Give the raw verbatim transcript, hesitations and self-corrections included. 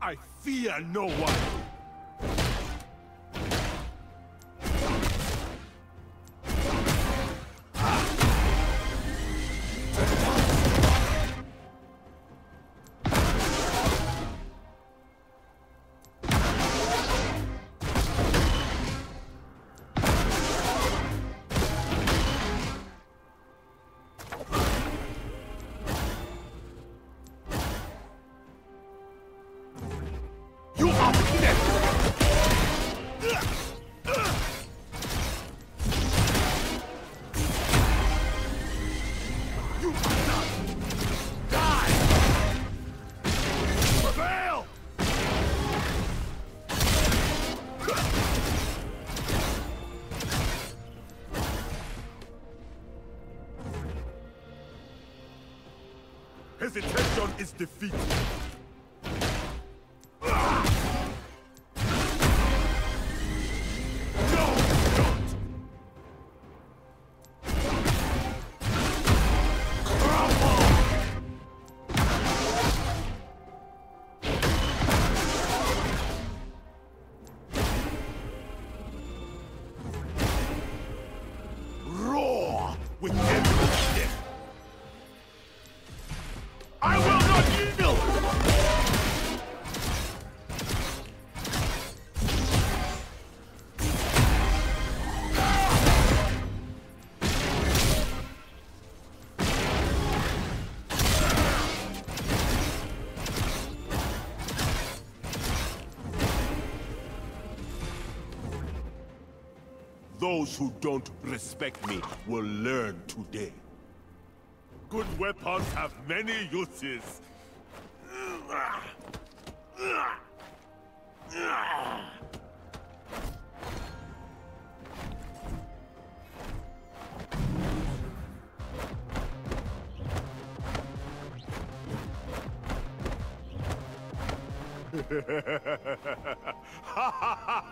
I fear no one. Hesitation is defeat. No, don't! Crumble! Roar with every step. I will not yield! Those who don't respect me will learn today. Good weapons have many uses. Ha ha ha!